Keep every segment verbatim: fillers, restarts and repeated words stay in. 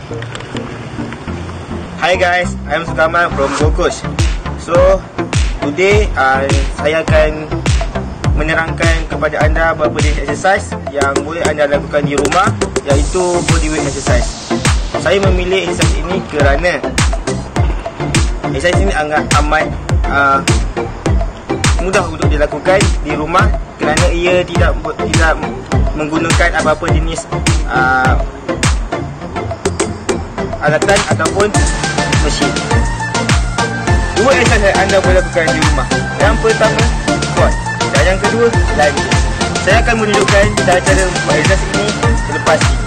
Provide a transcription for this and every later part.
Hi guys, I'm Kamal from Gold Coast. So today uh, saya akan menerangkan kepada anda beberapa jenis exercise yang boleh anda lakukan di rumah, iaitu bodyweight exercise. Saya memilih exercise ini kerana exercise ini sangat amat uh, mudah untuk dilakukan di rumah kerana ia tidak tidak menggunakan apa-apa jenis uh, alatan ataupun mesin. Dua exercise yang anda boleh lakukan di rumah. Yang pertama, squat, dan yang kedua, lari. Saya akan menunjukkan cara-cara buat exercise ini selepas ini.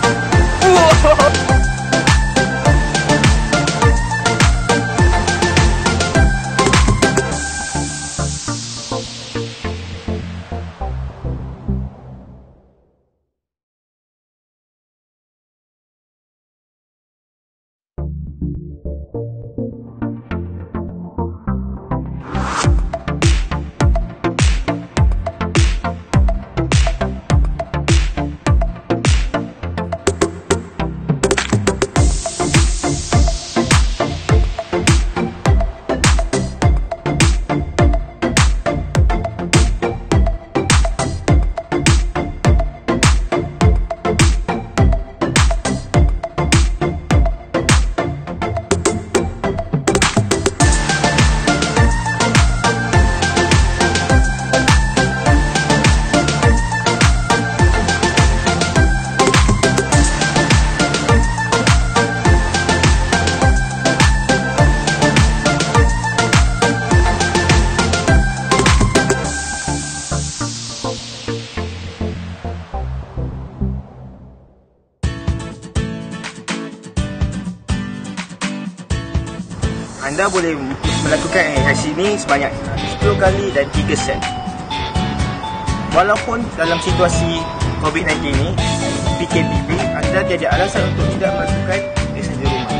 Anda boleh melakukan exercise ini sebanyak sepuluh kali dan tiga set. Walaupun dalam situasi COVID sembilan belas ini, P K P P, anda tiada alasan untuk tidak melakukan exercise di rumah.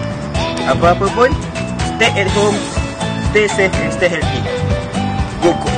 Apa-apa pun, stay at home, stay safe and stay healthy. Go, go!